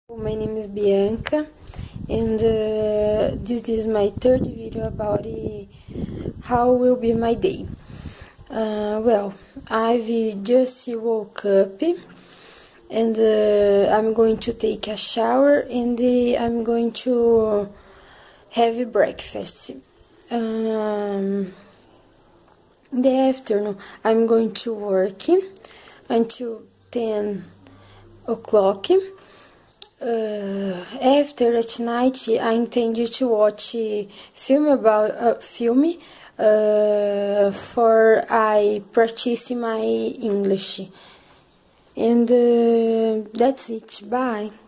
My name is Bianca, and this is my third video about how will be my day. Well, I've just woke up, and I'm going to take a shower, and I'm going to have breakfast. In the afternoon, I'm going to work until 10 o'clock. After at night, I intend to watch film for I practice my English, and that's it. Bye.